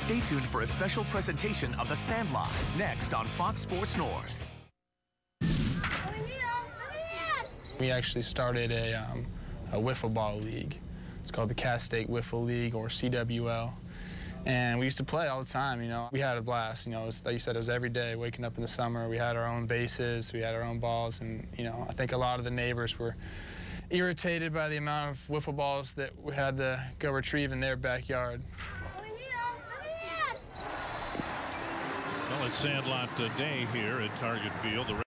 Stay tuned for a special presentation of the Sandlot next on Fox Sports North. We actually started a wiffle ball league. It's called the Cass State Wiffle League, or CWL. And we used to play all the time, you know. We had a blast, you know. Like you said, it was every day, waking up in the summer. We had our own bases, we had our own balls, and, you know, I think a lot of the neighbors were irritated by the amount of wiffle balls that we had to go retrieve in their backyard. Well, it's Sandlot day here at Target Field.